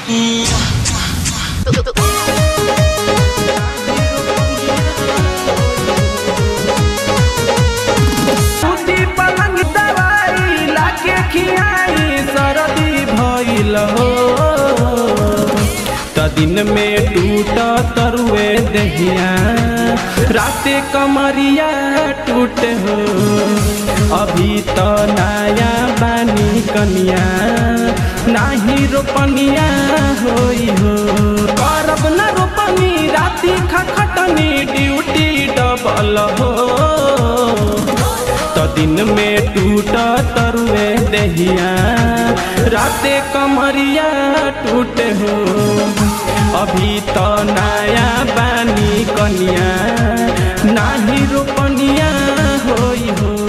दिन में टूटा तरुए दहिया राते कमरिया टूटे हो। अभी तो नया बानी कनिया नाही रोपनिया होई हो। करब न रोपनी राती खटनी ड्यूटी डबल हो। तो दिन में टूटा तरुए दहिया राते कमरिया टूटे हो। अभी तो नया बानी कनिया नाही रोपनिया होई हो।